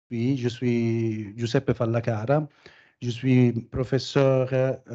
Oui, je suis Giuseppe Fallacara. Je suis professeur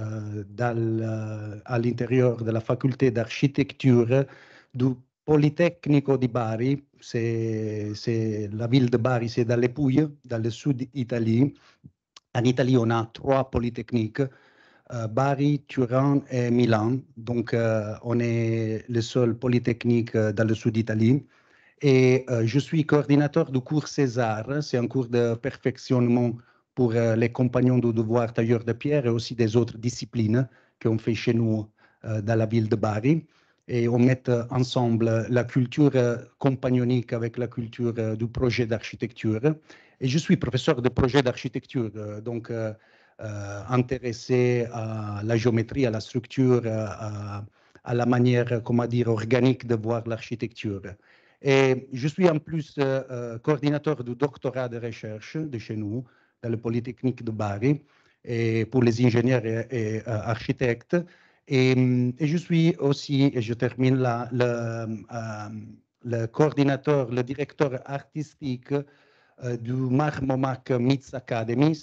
à l'intérieur de la faculté d'architecture du Politecnico di Bari. C'est la ville de Bari, c'est dans les Pouilles, dans le sud Italie. En Italie, on a trois polytechniques, Bari, Turin et Milan. Donc, on est le seul polytechnique dans le sud Italie. Et je suis coordinateur du cours César. C'est un cours de perfectionnement pour les compagnons du devoir tailleurs de pierre et aussi des autres disciplines qu'on fait chez nous dans la ville de Bari. Et on met ensemble la culture compagnonique avec la culture du projet d'architecture. Et je suis professeur de projet d'architecture, donc intéressé à la géométrie, à la structure, à la manière, comment dire, organique de voir l'architecture. Et je suis en plus coordinateur du doctorat de recherche de chez nous, dans le Polytechnique de Bari, et pour les ingénieurs et architectes. Et je suis aussi, et je termine là, le coordinateur, le directeur artistique du Marmomac Myths Academy.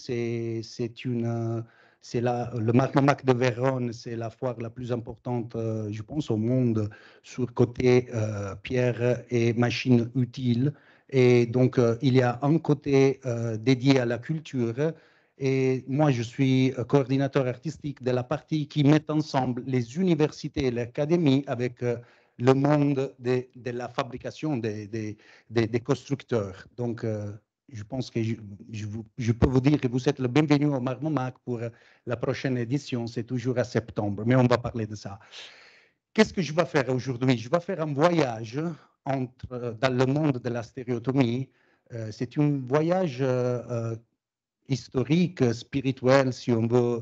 Le Marmomac de Vérone, c'est la foire la plus importante, je pense, au monde sur côté pierre et machines utiles. Et donc, il y a un côté dédié à la culture. Et moi, je suis coordinateur artistique de la partie qui met ensemble les universités et l'académie avec le monde de la fabrication des constructeurs. Donc, je pense que je peux vous dire que vous êtes le bienvenu au Marmomac pour la prochaine édition. C'est toujours à septembre, mais on va parler de ça. Qu'est-ce que je vais faire aujourd'hui? Je vais faire un voyage dans le monde de la stéréotomie. C'est un voyage historique, spirituel, si on veut.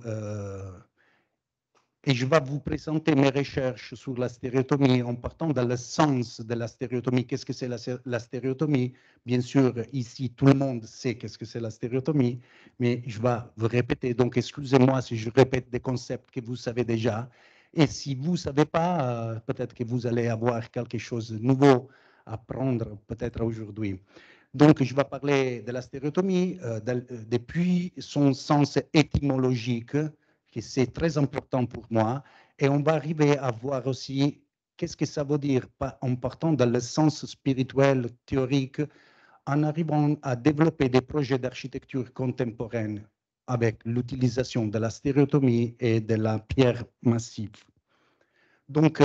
Et je vais vous présenter mes recherches sur la stéréotomie en partant dans le sens de la stéréotomie. Qu'est-ce que c'est la stéréotomie? Bien sûr, ici, tout le monde sait qu'est-ce que c'est la stéréotomie, mais je vais vous répéter. Donc, excusez-moi si je répète des concepts que vous savez déjà. Et si vous ne savez pas, peut-être que vous allez avoir quelque chose de nouveau à apprendre, peut-être aujourd'hui. Donc, je vais parler de la stéréotomie depuis son sens étymologique, que c'est très important pour moi, et on va arriver à voir aussi qu'est-ce que ça veut dire en partant dans le sens spirituel, théorique, en arrivant à développer des projets d'architecture contemporaine avec l'utilisation de la stéréotomie et de la pierre massive. Donc,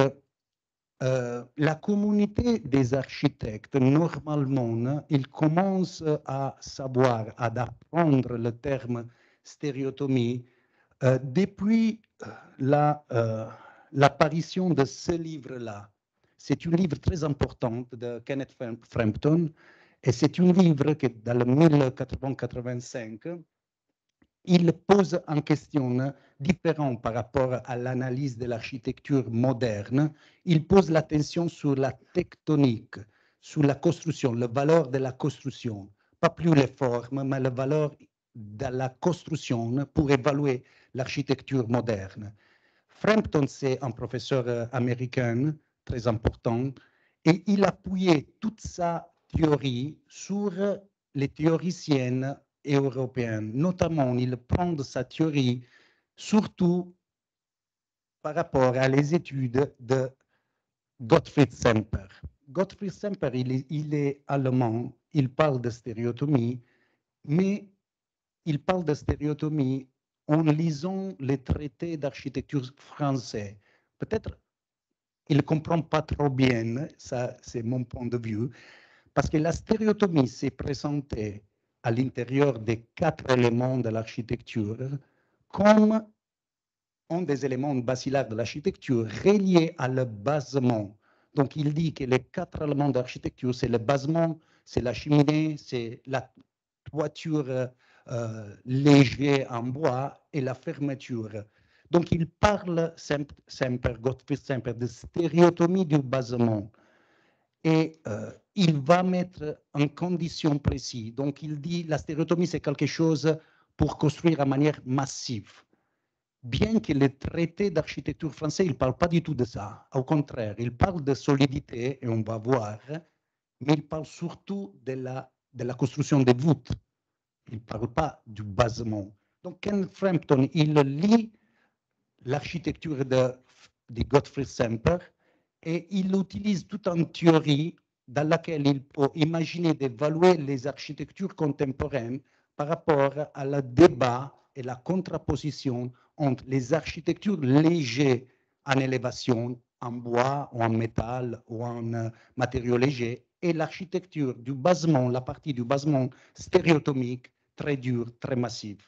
la communauté des architectes, normalement, ils commencent à savoir, à apprendre le terme stéréotomie depuis l'apparition de ce livre-là. C'est un livre très important de Kenneth Frampton, et c'est un livre que dans le 1885, il pose en question différent par rapport à l'analyse de l'architecture moderne. Il pose l'attention sur la tectonique, sur la construction, la valeur de la construction, pas plus les formes, mais la valeur de la construction pour évaluer l'architecture moderne. Frampton, c'est un professeur américain très important et il appuyait toute sa théorie sur les théoriciennes européennes. Notamment, il prend de sa théorie surtout par rapport à les études de Gottfried Semper. Gottfried Semper, il est allemand, il parle de stéréotomie, mais il parle de stéréotomie en lisant les traités d'architecture français. Peut-être il ne comprend pas trop bien, ça c'est mon point de vue, parce que la stéréotomie s'est présentée à l'intérieur des 4 éléments de l'architecture comme un des éléments basilaires de l'architecture reliés à le basement. Donc il dit que les 4 éléments d'architecture, c'est le basement, c'est la cheminée, c'est la toiture léger en bois et la fermeture. Donc, il parle, Gottfried Semper, de stéréotomie du basement. Et il va mettre en condition précise. Donc, il dit la stéréotomie, c'est quelque chose pour construire de manière massive. Bien que le traité d'architecture français, il ne parle pas du tout de ça. Au contraire, il parle de solidité, et on va voir, mais il parle surtout de la construction des voûtes. Il ne parle pas du basement. Donc, Ken Frampton, il lit l'architecture de Gottfried Semper et il utilise toute une théorie dans laquelle il peut imaginer d'évaluer les architectures contemporaines par rapport à la débat et la contraposition entre les architectures légères en élévation, en bois ou en métal ou en matériaux légers, et l'architecture du basement, la partie du basement stéréotomique, très dure, très massive.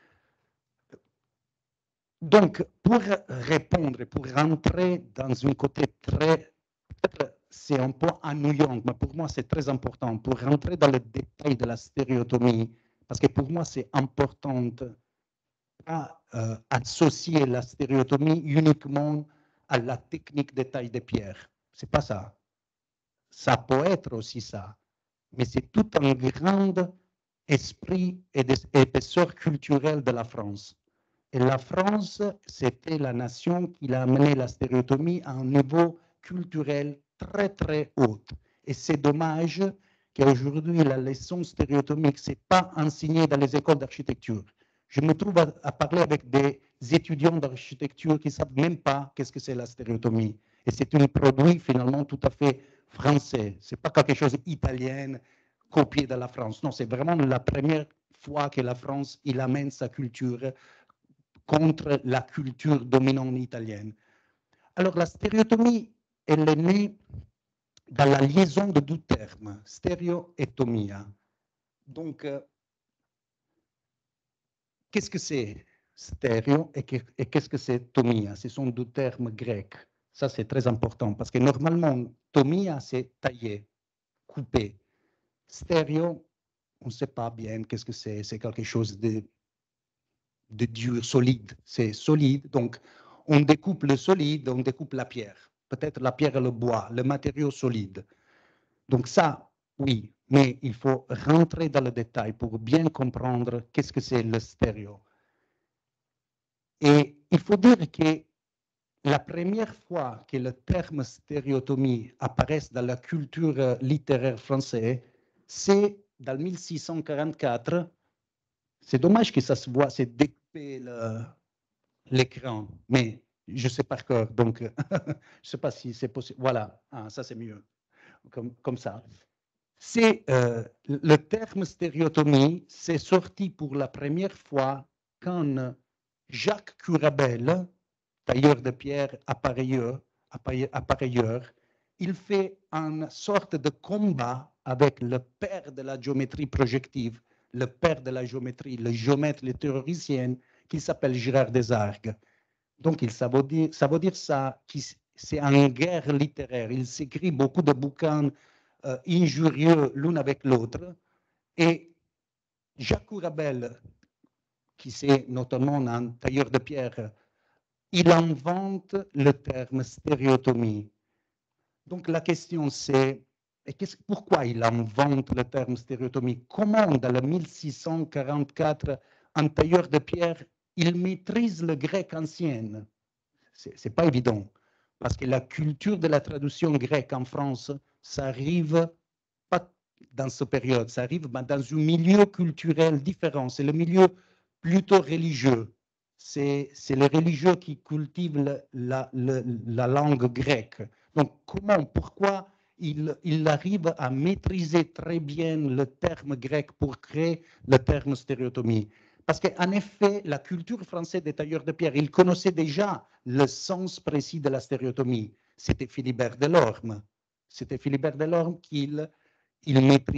Donc, pour répondre, pour rentrer dans un côté très, c'est un peu ennuyant, mais pour moi c'est très important, pour rentrer dans le détail de la stéréotomie, parce que pour moi c'est important à associer la stéréotomie uniquement à la technique de taille de pierre. C'est pas ça. Ça peut être aussi ça, mais c'est tout un grand esprit et épaisseur culturelle de la France. Et la France, c'était la nation qui a amené la stéréotomie à un niveau culturel très, très haut. Et c'est dommage qu'aujourd'hui, la leçon stéréotomique, ce n'est pas enseignée dans les écoles d'architecture. Je me trouve à parler avec des étudiants d'architecture qui ne savent même pas qu'est-ce que c'est la stéréotomie. Et c'est un produit finalement tout à fait français. Ce n'est pas quelque chose d'italien copié de la France. Non, c'est vraiment la première fois que la France il amène sa culture contre la culture dominante italienne. Alors la stéréotomie, elle est née dans la liaison de deux termes, stéréo et tomia. Donc, qu'est-ce que c'est stéréo et qu'est-ce que c'est tomia? Ce sont deux termes grecs. Ça, c'est très important parce que normalement, tomia, c'est tailler, couper. Stéréo, on ne sait pas bien qu'est-ce que c'est. C'est quelque chose de dur, solide. C'est solide, donc on découpe le solide, on découpe la pierre. Peut-être la pierre et le bois, le matériau solide. Donc ça, oui, mais il faut rentrer dans le détail pour bien comprendre qu'est-ce que c'est le stéréo. Et il faut dire que la première fois que le terme stéréotomie apparaît dans la culture littéraire française, c'est dans 1644. C'est dommage que ça se voit, c'est découpé l'écran, mais je sais par cœur, donc je ne sais pas si c'est possible. Voilà, ah, ça c'est mieux, comme ça. C'est le terme stéréotomie, c'est sorti pour la première fois quand Jacques Curabel, tailleur de pierre appareilleur, il fait une sorte de combat avec le père de la géométrie projective, le père de la géométrie, le géomètre, le théoricien, qui s'appelle Girard Desargues. Donc, ça veut dire ça, c'est une guerre littéraire. Il s'écrit beaucoup de bouquins injurieux l'un avec l'autre. Et Jacques Curabel, qui c'est notamment un tailleur de pierre, il invente le terme stéréotomie. Donc, la question c'est, pourquoi il invente le terme stéréotomie? Comment, dans le 1644, un tailleur de pierre, il maîtrise le grec ancien? Ce n'est pas évident, parce que la culture de la traduction grecque en France, ça arrive pas dans cette période, ça arrive dans un milieu culturel différent. C'est le milieu plutôt religieux. C'est les religieux qui cultivent la langue grecque. Donc, pourquoi il arrive à maîtriser très bien le terme grec pour créer le terme stéréotomie? Parce qu'en effet, la culture française des tailleurs de pierre, il connaissait déjà le sens précis de la stéréotomie. C'était Philibert Delorme. C'était Philibert Delorme qui il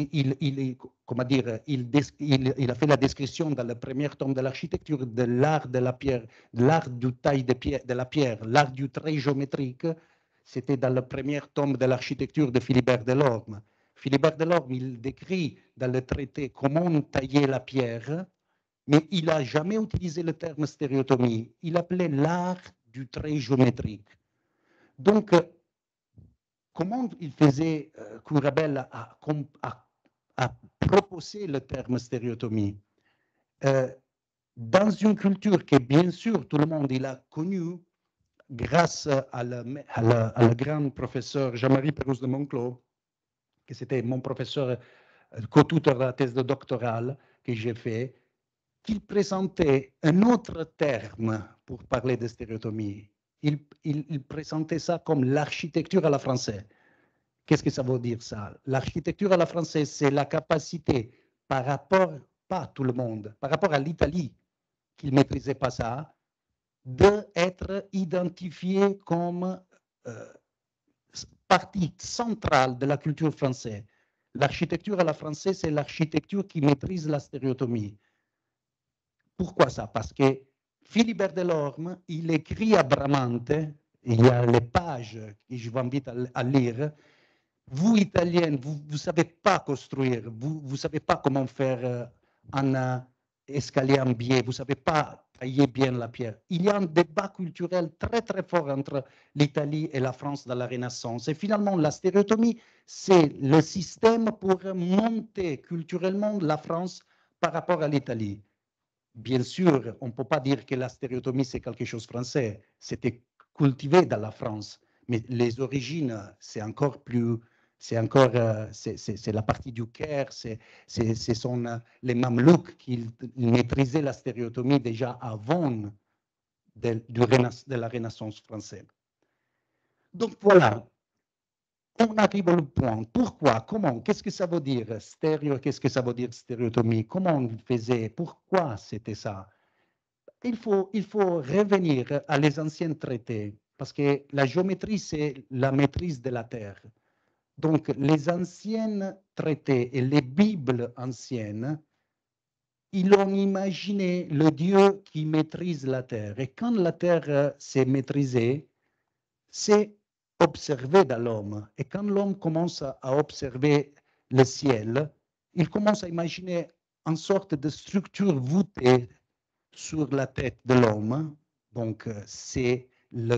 a fait la description dans le premier tome de l'architecture de l'art de la pierre, l'art du taille de la pierre, l'art du trait géométrique. C'était dans le premier tome de l'architecture de Philibert Delorme. Philibert Delorme, il décrit dans le traité comment tailler la pierre, mais il n'a jamais utilisé le terme stéréotomie. Il appelait l'art du trait géométrique. Donc, comment il faisait Curabel à proposer le terme stéréotomie dans une culture que, bien sûr, tout le monde il a connue grâce à le grand professeur Jean-Marie Pérouse de Monclos, qui c'était mon professeur co-tuteur de la thèse de doctorale, que j'ai fait, qu'il présentait un autre terme pour parler de stéréotomie. Il présentait ça comme l'architecture à la française. Qu'est-ce que ça veut dire ça? L'architecture à la française, c'est la capacité par rapport, pas à tout le monde, par rapport à l'Italie, qui ne maîtrisait pas ça, d'être identifié comme partie centrale de la culture française. L'architecture à la française, c'est l'architecture qui maîtrise la stéréotomie. Pourquoi ça? Parce que Philibert Delorme, il écrit à Bramante, il y a les pages que je vous invite à lire. Vous, Italiens, vous ne savez pas construire, vous ne savez pas comment faire un escalier en biais, vous ne savez pas tailler bien la pierre. Il y a un débat culturel très très fort entre l'Italie et la France dans la Renaissance. Et finalement, la stéréotomie, c'est le système pour monter culturellement la France par rapport à l'Italie. Bien sûr, on ne peut pas dire que la stéréotomie, c'est quelque chose de français. C'était cultivé dans la France. Mais les origines, c'est encore plus... C'est la partie du Caire, ce sont les Mamelouks qui maîtrisaient la stéréotomie déjà avant de la Renaissance française. Donc voilà, on arrive au point. Pourquoi? Comment? Qu'est-ce que ça veut dire stéréo? Qu'est-ce que ça veut dire stéréotomie? Comment on faisait? Pourquoi c'était ça? Il faut revenir à les anciens traités, parce que la géométrie, c'est la maîtrise de la Terre. Donc, les anciens traités et les Bibles anciennes, ils ont imaginé le Dieu qui maîtrise la Terre. Et quand la Terre s'est maîtrisée, c'est observé dans l'homme. Et quand l'homme commence à observer le ciel, il commence à imaginer une sorte de structure voûtée sur la tête de l'homme. Donc, c'est la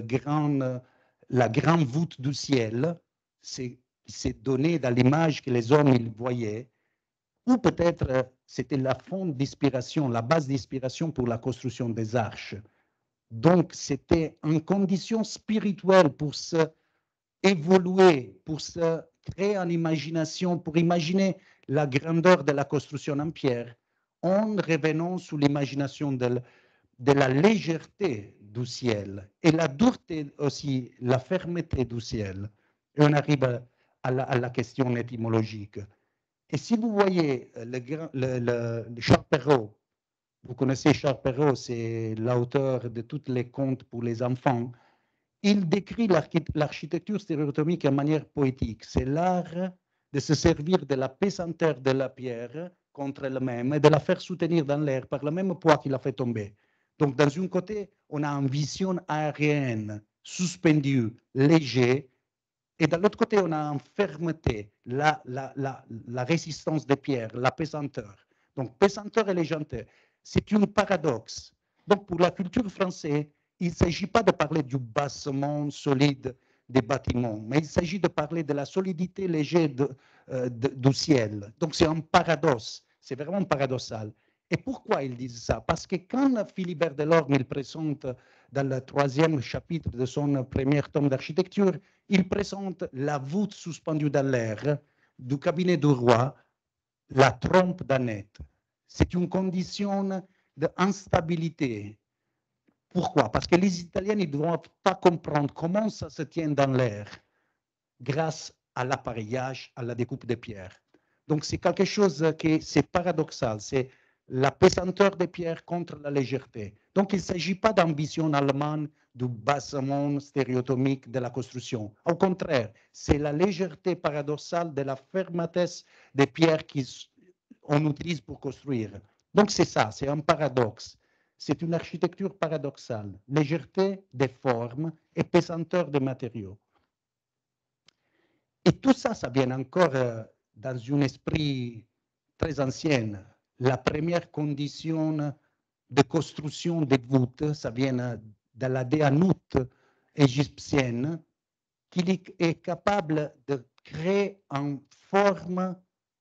grande voûte du ciel. C'est donné dans l'image que les hommes ils voyaient. Ou peut-être c'était la fond d'inspiration, la base d'inspiration pour la construction des arches. Donc, c'était une condition spirituelle pour se évoluer, pour se créer une imagination, pour imaginer la grandeur de la construction en pierre, en revenant sous l'imagination de la légèreté du ciel et la dureté aussi, la fermeté du ciel. Et on arrive à la question étymologique. Et si vous voyez Charles Perrault, vous connaissez Charles Perrault, c'est l'auteur de tous les contes pour les enfants, il décrit l'architecture stéréotomique de manière poétique. C'est l'art de se servir de la pesanteur de la pierre contre elle-même et de la faire soutenir dans l'air par le même poids qu'il a fait tomber. Donc, dans un côté, on a une vision aérienne, suspendue, léger, et de l'autre côté, on a une fermeté, la résistance des pierres, la pesanteur. Donc, pesanteur et légèreté, c'est un paradoxe. Donc, pour la culture française, il ne s'agit pas de parler du bassement solide des bâtiments, mais il s'agit de parler de la solidité légère du ciel. Donc, c'est un paradoxe, c'est vraiment paradoxal. Et pourquoi ils disent ça? Parce que quand Philibert Delorme il présente dans le 3e chapitre de son premier tome d'architecture, il présente la voûte suspendue dans l'air du cabinet du roi, la trompe d'Annette. C'est une condition d'instabilité. Pourquoi? Parce que les Italiens ne doivent pas comprendre comment ça se tient dans l'air grâce à l'appareillage, à la découpe de pierres. Donc c'est quelque chose qui c'est paradoxal, c'est la pesanteur des pierres contre la légèreté. Donc il ne s'agit pas d'ambition allemande du bassement stéréotomique de la construction. Au contraire, c'est la légèreté paradoxale de la fermetesse des pierres qu'on utilise pour construire. Donc c'est ça, c'est un paradoxe. C'est une architecture paradoxale, légèreté des formes et pesanteur des matériaux. Et tout ça, ça vient encore dans un esprit très ancien. La première condition de construction des voûtes, ça vient de la déanoute égyptienne, qui est capable de créer une forme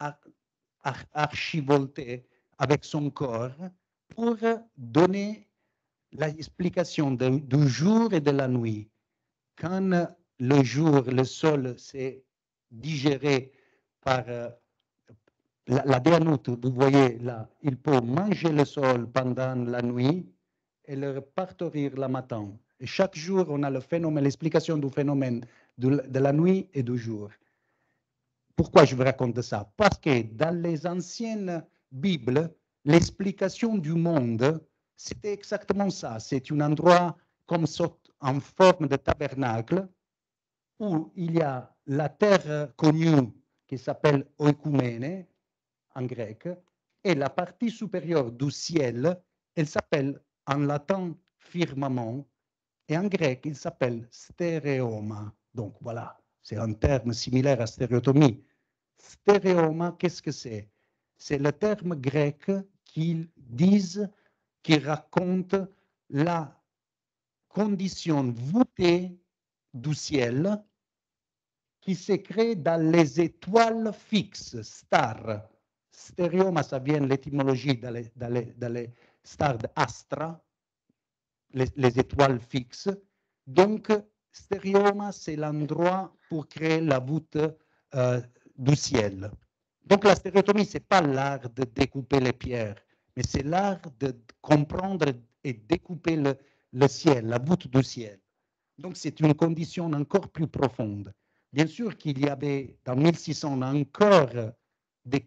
archivoltée avec son corps pour donner l'explication du jour et de la nuit. Quand le jour, le sol s'est digéré par la Déanoute, vous voyez là, il peut manger le sol pendant la nuit et le partir le matin. Et chaque jour, on a le phénomène, l'explication du phénomène de la nuit et du jour. Pourquoi je vous raconte ça? Parce que dans les anciennes Bibles, l'explication du monde, c'était exactement ça. C'est un endroit comme en forme de tabernacle où il y a la terre connue qui s'appelle oikoumene en grec et la partie supérieure du ciel, elle s'appelle en latin firmament et en grec, il s'appelle stéréoma. Donc voilà, c'est un terme similaire à stéréotomie. Stéréoma, qu'est-ce que c'est? C'est le terme grec qui raconte la condition voûtée du ciel qui se crée dans les étoiles fixes, stars. Stéréoma, ça vient de l'étymologie dans les stars d'Astra, les étoiles fixes. Donc, stéréoma, c'est l'endroit pour créer la voûte du ciel. Donc, la stéréotomie, ce n'est pas l'art de découper les pierres, mais c'est l'art de comprendre et découper le ciel, la voûte du ciel. Donc, c'est une condition encore plus profonde. Bien sûr qu'il y avait, dans 1600, encore des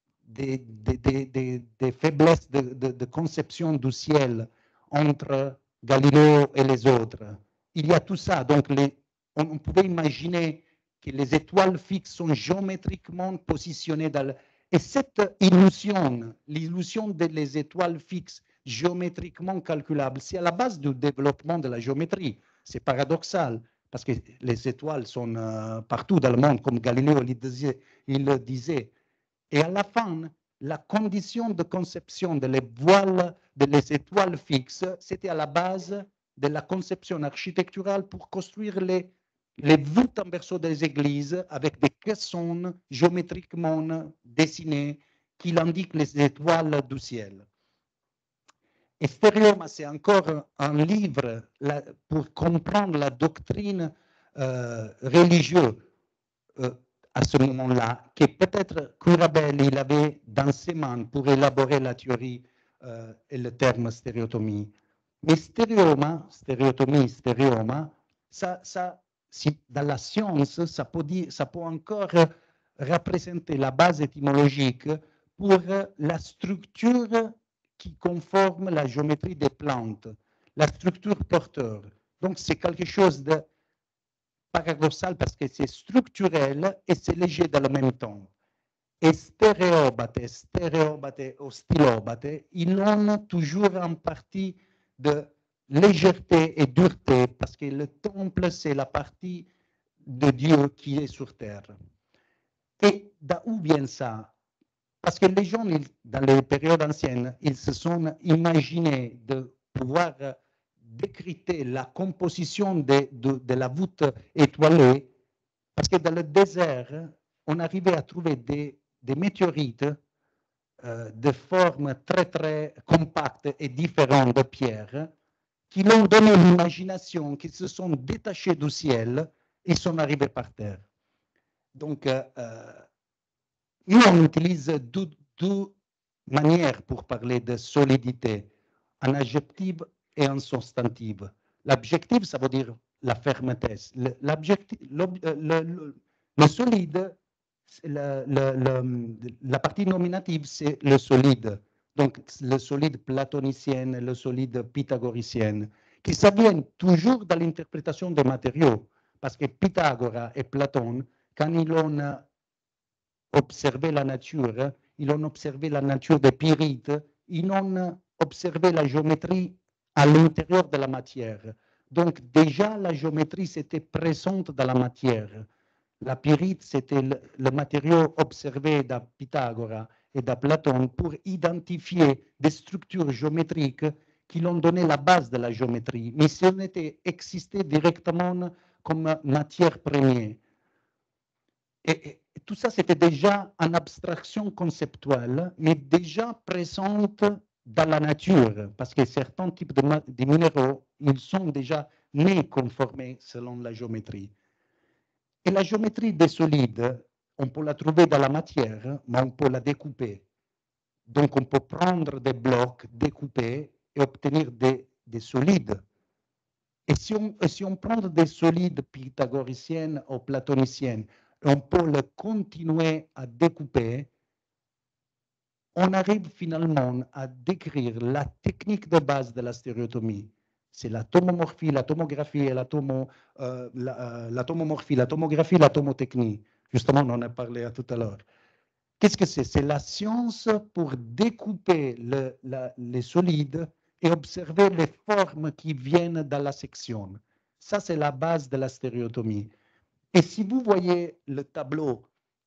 faiblesses de conception du ciel entre Galilée et les autres. Il y a tout ça. Donc, on pouvait imaginer que les étoiles fixes sont géométriquement positionnées dans le... Et cette illusion, l'illusion des étoiles fixes géométriquement calculables, c'est à la base du développement de la géométrie. C'est paradoxal, parce que les étoiles sont partout dans le monde, comme Galilée il le disait. Et à la fin, la condition de conception des voiles, des étoiles fixes, c'était à la base de la conception architecturale pour construire les voûtes en berceau des églises avec des caissons géométriquement dessinés qui indiquent les étoiles du ciel. Et Stéréoma, c'est encore un livre pour comprendre la doctrine religieuse à ce moment-là, que peut-être Curabel il avait dans ses mains pour élaborer la théorie et le terme stéréotomie. Mais stéréotomie, stéréoma, dans la science, ça peut encore représenter la base étymologique pour la structure qui conforme la géométrie des plantes, la structure porteur. Donc, c'est quelque chose de paradoxal parce que c'est structurel et c'est léger dans le même temps. Et stéréobate ou stylobate, ils ont toujours en partie de légèreté et dureté parce que le temple, c'est la partie de Dieu qui est sur terre. Et d'où vient ça? Parce que les gens, dans les périodes anciennes, ils se sont imaginés de pouvoir décrypter la composition de la voûte étoilée, parce que dans le désert, on arrivait à trouver des météorites de formes très, très compactes et différentes de pierres, qui l'ont donné l'imagination, qui se sont détachés du ciel et sont arrivés par terre. Donc, nous, on utilise deux manières pour parler de solidité, un adjectif et un substantif. L'adjectif, ça veut dire la fermeté. Le solide, la partie nominative, c'est le solide. Donc, le solide platonicien, le solide pythagoricien, qui s'avviennent toujours dans l'interprétation des matériaux. Parce que Pythagore et Platon, quand ils ont observé la nature, ils ont observé la nature des pyrites, ils ont observé la géométrie à l'intérieur de la matière. Donc déjà, la géométrie, c'était présente dans la matière. La pyrite, c'était le matériau observé de Pythagore et de Platon pour identifier des structures géométriques qui l'ont donné la base de la géométrie, mais si on était existé directement comme matière première. Et tout ça, c'était déjà en abstraction conceptuelle, mais déjà présente dans la nature, parce que certains types de minéraux, ils sont déjà nés conformés selon la géométrie. Et la géométrie des solides, on peut la trouver dans la matière, mais on peut la découper. Donc, on peut prendre des blocs, découper et obtenir des solides. Et si on prend des solides pythagoriciennes ou platoniciennes, on peut le continuer à découper, on arrive finalement à décrire la technique de base de la stéréotomie. C'est la tomomorphie, la tomographie et la tomomorphie, la tomographie, la tomotechnie. Justement, on en a parlé tout à l'heure. Qu'est-ce que c'est? C'est la science pour découper les solides et observer les formes qui viennent dans la section. Ça, c'est la base de la stéréotomie. Et si vous voyez le tableau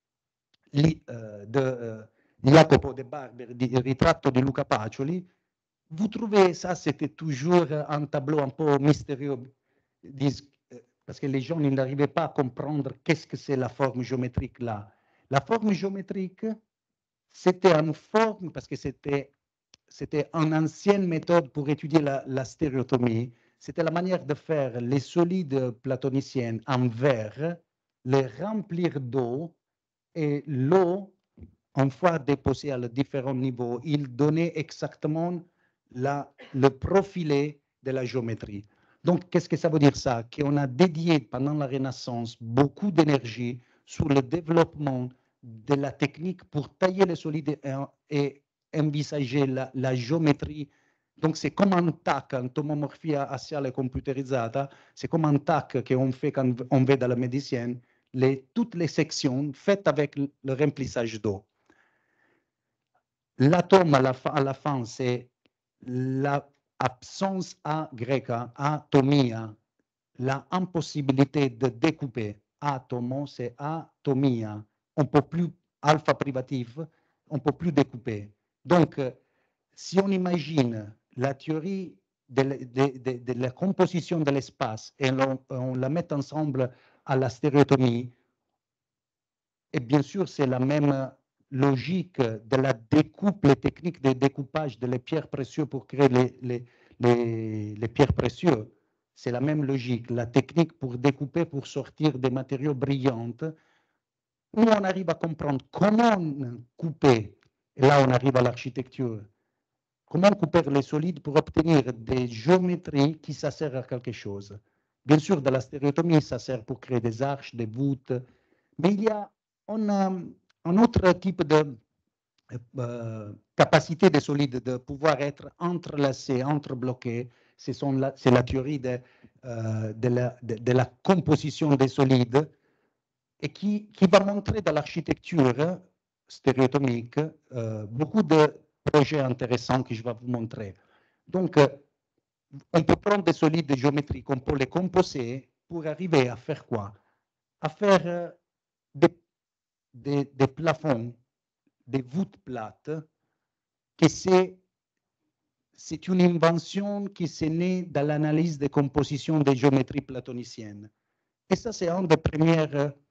de Jacopo de Barber, il ritratto di Luca Pacioli, vous trouvez ça, c'était toujours un tableau un peu mystérieux, parce que les gens n'arrivaient pas à comprendre qu'est-ce que c'est la forme géométrique là. La forme géométrique, c'était une forme, parce que c'était une ancienne méthode pour étudier la stéréotomie. C'était la manière de faire les solides platoniciennes en verre, les remplir d'eau, et l'eau, une fois déposée à différents niveaux, il donnait exactement le profilé de la géométrie. Donc, qu'est-ce que ça veut dire ça? Qu'on a dédié pendant la Renaissance beaucoup d'énergie sur le développement de la technique pour tailler les solides et envisager la géométrie. Donc, c'est comme un TAC, une tomomorphia assiale computerizzata, c'est comme un TAC qu'on fait quand on va dans la médecine, toutes les sections faites avec le remplissage d'eau. L'atome à la fin, c'est l'absence A grecque, atomia, la impossibilité de découper. Atomo, c'est atomia. On ne peut plus, alpha privatif, on ne peut plus découper. Donc, si on imagine la théorie de la composition de l'espace et on la met ensemble à la stéréotomie, et bien sûr, c'est la même logique de la découpe, les techniques de découpage des pierres précieuses pour créer les pierres précieuses. C'est la même logique, la technique pour découper, pour sortir des matériaux brillants. Où on arrive à comprendre comment couper, et là on arrive à l'architecture, comment couper les solides pour obtenir des géométries qui ça sert à quelque chose. Bien sûr, de la stéréotomie, ça sert pour créer des arches, des voûtes, mais il y a un autre type de capacité des solides de pouvoir être entrelacés, entrebloqués. C'est la théorie de la composition des solides et qui va montrer dans l'architecture stéréotomique beaucoup de projets intéressants que je vais vous montrer. Donc, on peut prendre des solides géométriques, on peut les composer pour arriver à faire quoi? À faire des plafonds, des voûtes plates, que c'est une invention qui s'est née dans l'analyse des compositions des géométries platoniciennes. Et ça, c'est un des premiers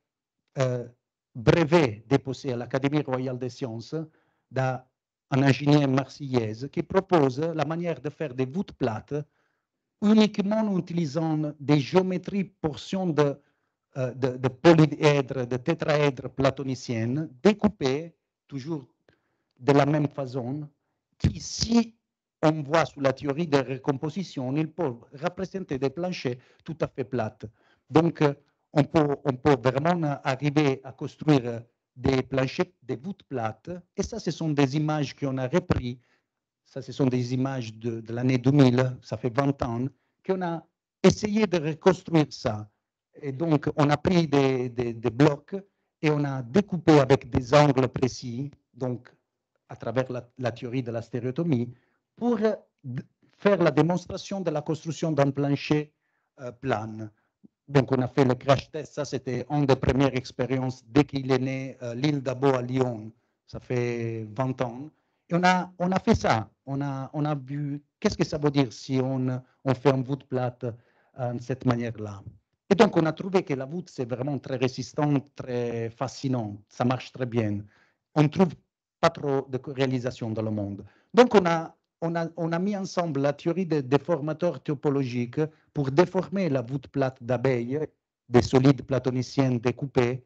brevets déposés à l'Académie royale des sciences d'un ingénieur marseillaise qui propose la manière de faire des voûtes plates uniquement en utilisant des géométries portions de polyèdres, de tétraèdres platoniciennes, découpées toujours de la même façon, qui, si on voit sous la théorie de recomposition, ils peuvent représenter des planchers tout à fait plates. Donc, on peut vraiment arriver à construire des planchers, des voûtes plates, et ça, ce sont des images qu'on a reprises. Ça, ce sont des images de l'année 2000, ça fait 20 ans, qu'on a essayé de reconstruire ça. Et donc, on a pris des blocs et on a découpé avec des angles précis, donc à travers la théorie de la stéréotomie, pour faire la démonstration de la construction d'un plancher plane. Donc, on a fait le crash test. Ça, c'était une des premières expériences dès qu'il est né, l'île d'Abo à Lyon. Ça fait 20 ans. Et on a fait ça. On a vu qu'est-ce que ça veut dire si on fait une voûte plate de cette manière-là. Et donc, on a trouvé que la voûte, c'est vraiment très résistant, très fascinant. Ça marche très bien. On ne trouve pas trop de réalisations dans le monde. Donc, on a mis ensemble la théorie des déformateurs topologiques pour déformer la voûte plate d'abeille, des solides platoniciens découpés,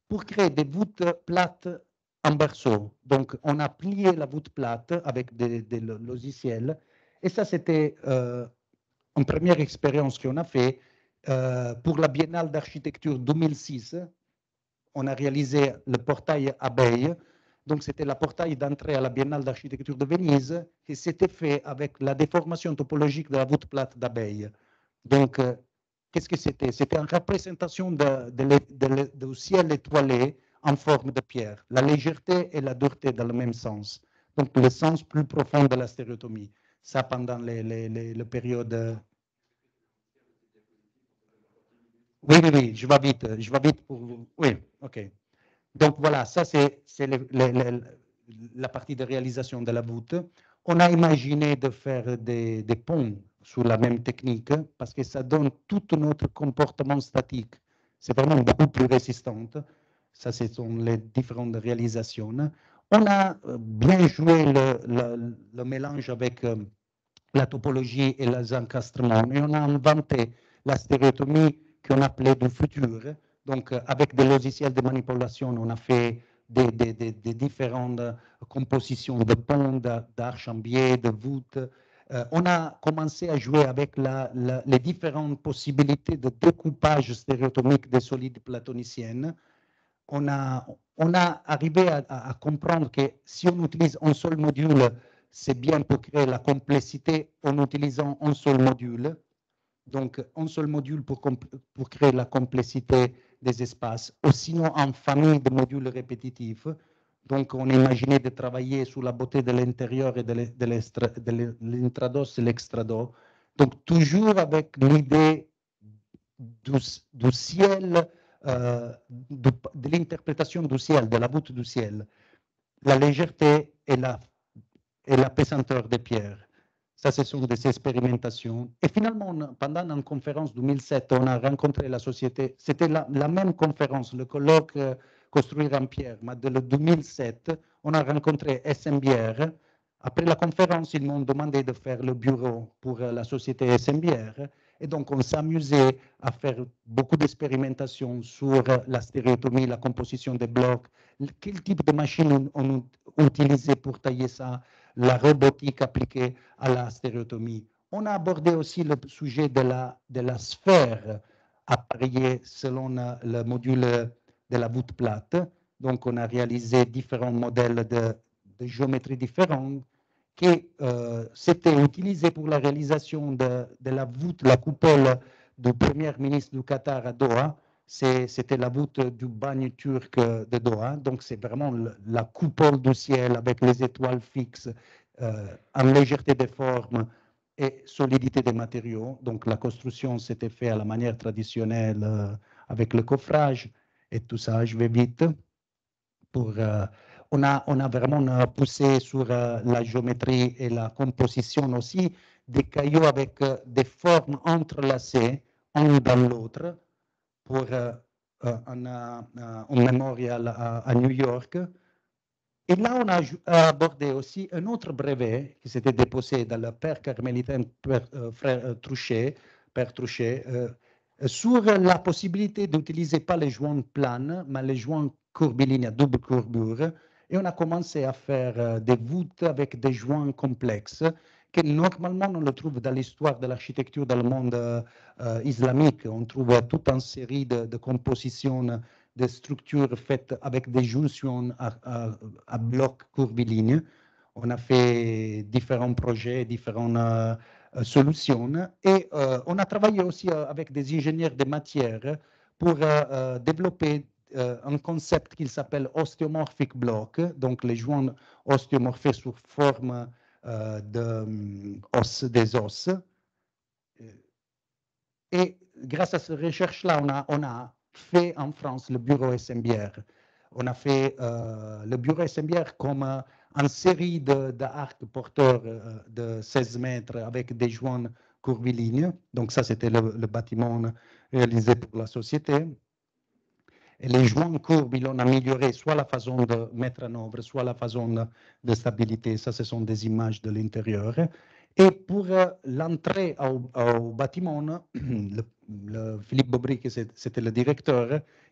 pour créer des voûtes plates en berceau. Donc, on a plié la voûte plate avec des logiciels. Et ça, c'était une première expérience qu'on a fait pour la Biennale d'architecture 2006. On a réalisé le portail abeille. Donc, c'était le portail d'entrée à la Biennale d'architecture de Venise et c'était fait avec la déformation topologique de la voûte plate d'abeille. Donc, qu'est-ce que c'était? C'était une représentation du ciel étoilé en forme de pierre. La légèreté et la dureté dans le même sens. Donc, le sens plus profond de la stéréotomie. Ça, pendant les périodes. Oui, oui, oui, je vais vite pour vous. Oui, OK. Donc voilà, ça c'est la partie de réalisation de la voûte. On a imaginé de faire des ponts sous la même technique parce que ça donne tout notre comportement statique. C'est vraiment beaucoup plus résistant. Ça, ce sont les différentes réalisations. On a bien joué le mélange avec la topologie et les encastrements et on a inventé la stéréotomie qu'on appelait du futur. Donc, avec des logiciels de manipulation, on a fait des différentes compositions de ponts, d'arches en biais, de voûtes. On a commencé à jouer avec les différentes possibilités de découpage stéréotomique des solides platoniciennes. On a arrivé à comprendre que si on utilise un seul module, c'est bien pour créer la complexité en utilisant un seul module. Donc, un seul module pour créer la complexité des espaces, ou sinon en famille de modules répétitifs. Donc, on imaginait de travailler sur la beauté de l'intérieur et de l'intrados et l'extrados. Donc, toujours avec l'idée du ciel, de l'interprétation du ciel, de la voûte du ciel, la légèreté et la pesanteur des pierres. Ça, ce sont des expérimentations. Et finalement, pendant une conférence 2007, on a rencontré la société. C'était la même conférence, le colloque Construire en pierre, mais de 2007, on a rencontré SMBR. Après la conférence, ils m'ont demandé de faire le bureau pour la société SMBR. Et donc, on s'amusait à faire beaucoup d'expérimentations sur la stéréotomie, la composition des blocs, quel type de machine on utilisait pour tailler ça, la robotique appliquée à la stéréotomie. On a abordé aussi le sujet de la sphère appareillée selon le module de la voûte plate. Donc, on a réalisé différents modèles de géométrie différentes qui s'étaient utilisés pour la réalisation de la voûte, la coupole du premier ministre du Qatar à Doha. C'était la voûte du bagne turc de Doha. Donc, c'est vraiment la coupole du ciel avec les étoiles fixes en légèreté des formes et solidité des matériaux. Donc, la construction s'était faite à la manière traditionnelle avec le coffrage et tout ça. Je vais vite. On a vraiment poussé sur la géométrie et la composition aussi des cailloux avec des formes entrelacées, un dans l'autre, pour un mémorial à New York. Et là, on a abordé aussi un autre brevet qui s'était déposé dans le père carmélitain frère Trouchet, père Trouchet, sur la possibilité d'utiliser pas les joints planes, mais les joints courbilignes à double courbure. Et on a commencé à faire des voûtes avec des joints complexes que normalement on le trouve dans l'histoire de l'architecture dans le monde islamique. On trouve toute une série de compositions de structures faites avec des junctions à blocs courbilignes. On a fait différents projets, différentes solutions et on a travaillé aussi avec des ingénieurs de matière pour développer un concept qui s'appelle ostéomorphic block, donc les joints ostéomorphés sous forme des os. Et grâce à cette recherche-là, on a fait en France le bureau SMBR. On a fait le bureau SMBR comme une série d'arcs porteurs de 16 mètres avec des joints courbilignes. Donc ça, c'était le bâtiment réalisé pour la société. Et les joints courbes, ils ont amélioré soit la façon de mettre en œuvre, soit la façon de stabilité. Ça, ce sont des images de l'intérieur. Et pour l'entrée au bâtiment, Philippe Bobry, qui c'était le directeur,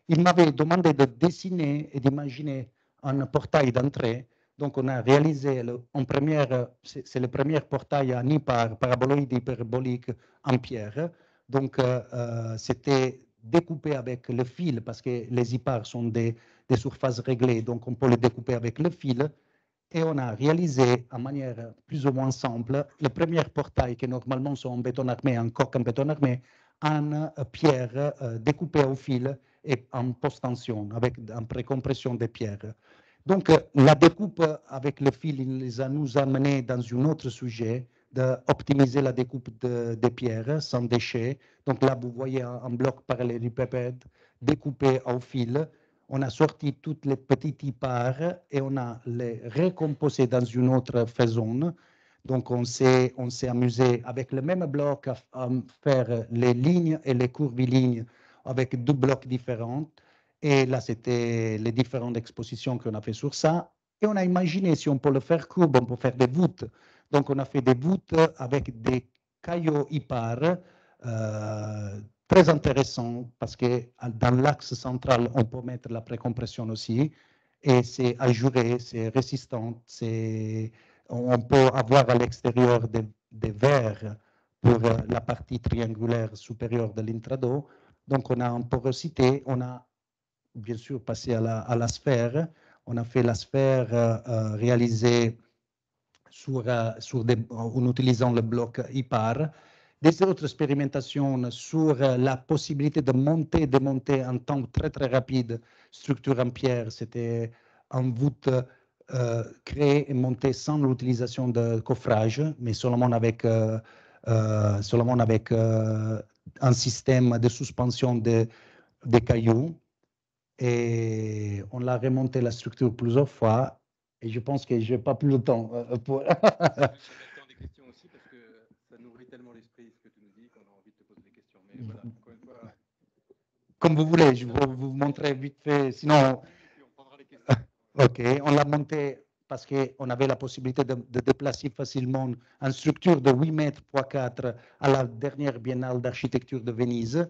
il m'avait demandé de dessiner et d'imaginer un portail d'entrée. Donc, on a réalisé c'est le premier portail en IPAR, paraboloïde hyperbolique en pierre. Donc, c'était découpé avec le fil, parce que les IPAR sont des surfaces réglées, donc on peut les découper avec le fil. Et on a réalisé, en manière plus ou moins simple, le premier portail qui normalement sont en béton armé, en coque en béton armé, en pierre découpée au fil et en post-tension, avec en précompression des pierres. Donc, la découpe avec le fil nous a mené dans un autre sujet, d'optimiser la découpe des pierres sans déchets. Donc là, vous voyez un bloc parallélépipède découpé au fil. On a sorti toutes les petites parts et on a les recomposé dans une autre façon. Donc, on s'est amusé avec le même bloc à faire les lignes et les courbilignes avec deux blocs différents. Et là, c'était les différentes expositions qu'on a fait sur ça. Et on a imaginé, si on peut le faire courbe, on peut faire des voûtes. Donc, on a fait des voûtes avec des caillots ipar très intéressants parce que dans l'axe central, on peut mettre la précompression aussi. Et c'est ajouré, c'est résistant. On peut avoir à l'extérieur des verres pour la partie triangulaire supérieure de l'intrado. Donc, on a en porosité, on a bien sûr passé à la sphère. On a fait la sphère réalisée en utilisant le bloc IPAR. Des autres expérimentations sur la possibilité de monter et démonter en temps très très rapide structure en pierre. C'était en voûte créée et montée sans l'utilisation de coffrage, mais seulement avec un système de suspension des cailloux. Et on l'a remonté la structure plusieurs fois. Et je pense que je n'ai pas plus le temps pour. Le temps des questions aussi, parce que ça nourrit tellement l'esprit ce que tu nous dis qu'on a envie de te poser des questions. Mais voilà, encore une fois. Comme vous voulez, je vais vous montrer vite fait. Sinon. On prendra les questions. OK, on l'a monté parce qu'on avait la possibilité de déplacer facilement une structure de 8 mètres x 4 à la dernière biennale d'architecture de Venise.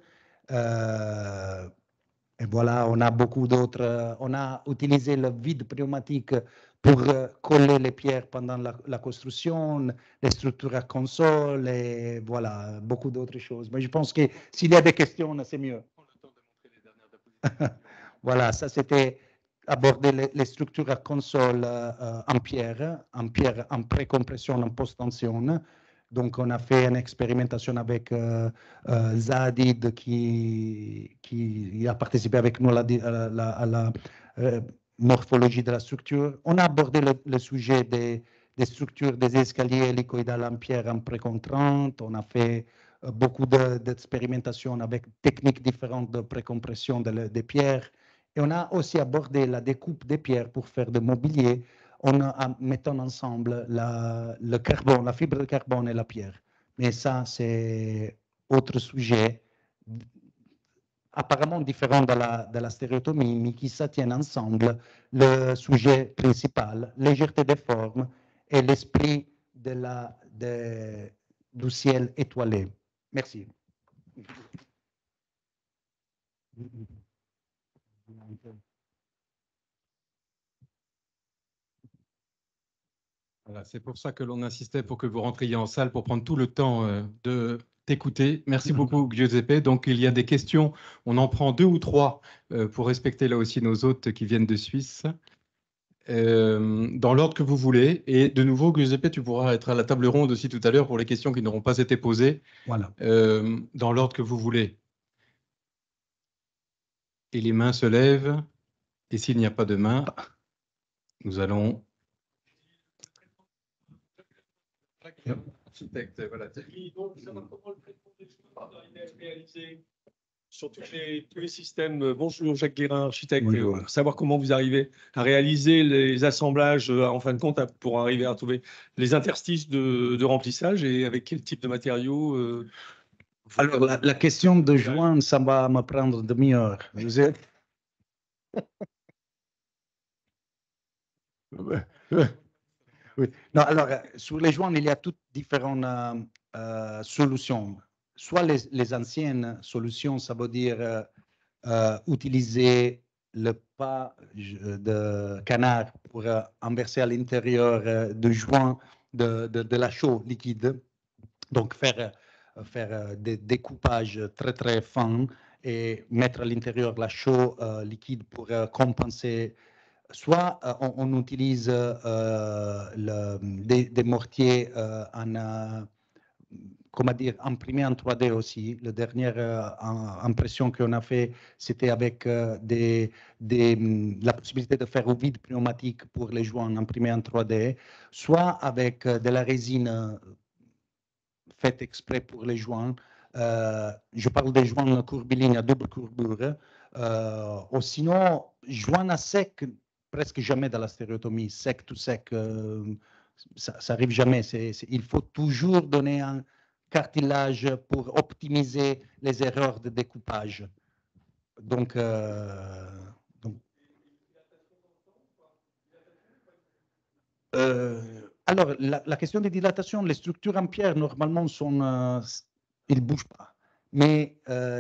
Et voilà, on a beaucoup d'autres. On a utilisé le vide pneumatique pour coller les pierres pendant la construction, les structures à console, et voilà, beaucoup d'autres choses. Mais je pense que s'il y a des questions, c'est mieux. On prend le temps de montrer les dernières diapositives. Voilà, ça c'était aborder les structures à console en pierre en précompression, en post-tension. Donc, on a fait une expérimentation avec Zadid qui a participé avec nous à la morphologie de la structure. On a abordé le sujet des structures des escaliers hélicoïdales en pierre en précontrante. On a fait beaucoup d'expérimentations avec techniques différentes de précompression des pierres. Et on a aussi abordé la découpe des pierres pour faire de mobilier en mettant ensemble le carbone, la fibre de carbone et la pierre. Mais ça, c'est autre sujet, apparemment différent de la stéréotomie, mais qui se tiennent ensemble. Le sujet principal, légèreté des formes et l'esprit du ciel étoilé. Merci. Voilà, c'est pour ça que l'on insistait pour que vous rentriez en salle pour prendre tout le temps de t'écouter. Merci beaucoup, Giuseppe. Donc, il y a des questions. On en prend 2 ou 3 pour respecter là aussi nos hôtes qui viennent de Suisse. Dans l'ordre que vous voulez. Et de nouveau, Giuseppe, tu pourras être à la table ronde aussi tout à l'heure pour les questions qui n'auront pas été posées. Voilà. Dans l'ordre que vous voulez. Et les mains se lèvent. Et s'il n'y a pas de main, nous allons... Architecte, voilà. Donc, savoir comment le traitement des choses est réalisé sur tous les systèmes. Bonjour, Jacques Guérin, architecte. Bonjour. Savoir comment vous arrivez à réaliser les assemblages, en fin de compte, pour arriver à trouver les interstices de remplissage et avec quel type de matériaux. Alors, la question de joindre, ça va me prendre une demi-heure. Oui. Non, alors, sur les joints, il y a toutes différentes solutions. Soit les anciennes solutions, ça veut dire utiliser le pas de canard pour inverser à l'intérieur du joint de la chaux liquide. Donc, faire des découpages très, très fins et mettre à l'intérieur la chaux liquide pour compenser. Soit on utilise des mortiers comment dire, imprimés en 3D aussi. La dernière impression qu'on a fait, c'était avec la possibilité de faire au vide pneumatique pour les joints imprimés en 3D, soit avec de la résine faite exprès pour les joints. Je parle des joints courbilignes à double courbure. Ou sinon, joints à sec, presque jamais dans la stéréotomie. Sec to sec, ça n'arrive jamais. Il faut toujours donner un cartilage pour optimiser les erreurs de découpage. Donc, alors, la question de dilatation, les structures en pierre, normalement, ils ne bougent pas. Mais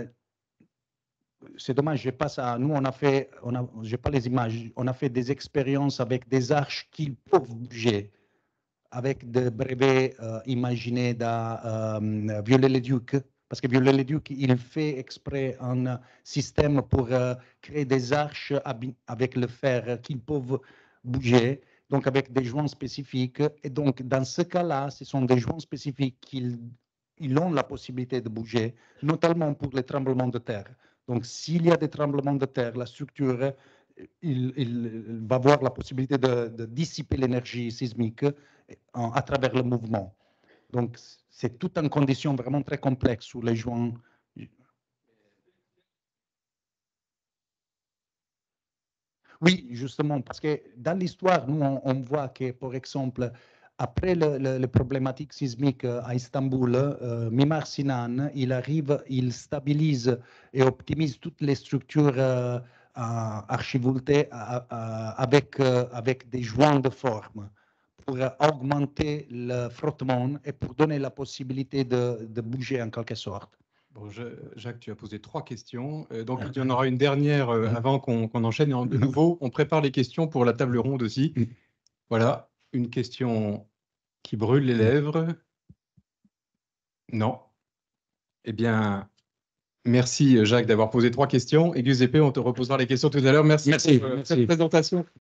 c'est dommage, j'ai pas ça. Nous, j'ai pas les images. On a fait des expériences avec des arches qui peuvent bouger, avec des brevets imaginés dans Viollet-le-Duc, parce que Viollet-le-Duc, il fait exprès un système pour créer des arches avec le fer qui peuvent bouger, donc avec des joints spécifiques. Et donc, dans ce cas-là, ce sont des joints spécifiques qui ont la possibilité de bouger, notamment pour les tremblements de terre. Donc, s'il y a des tremblements de terre, la structure, il va avoir la possibilité de dissiper l'énergie sismique à travers le mouvement. Donc, c'est toute une condition vraiment très complexe sur les joints. Oui, justement, parce que dans l'histoire, nous, on voit que, par exemple, après le problématique sismique à Istanbul, Mimar Sinan, il stabilise et optimise toutes les structures archivoltées avec des joints de forme pour augmenter le frottement et pour donner la possibilité de bouger en quelque sorte. Bon, Jacques, tu as posé 3 questions. Donc, il y en aura une dernière avant qu'on enchaîne. Et de nouveau, on prépare les questions pour la table ronde aussi. Voilà, une question qui brûle les lèvres. Non. Eh bien, merci Jacques d'avoir posé 3 questions. Et Giuseppe, on te reposera les questions tout à l'heure. Merci pour cette présentation.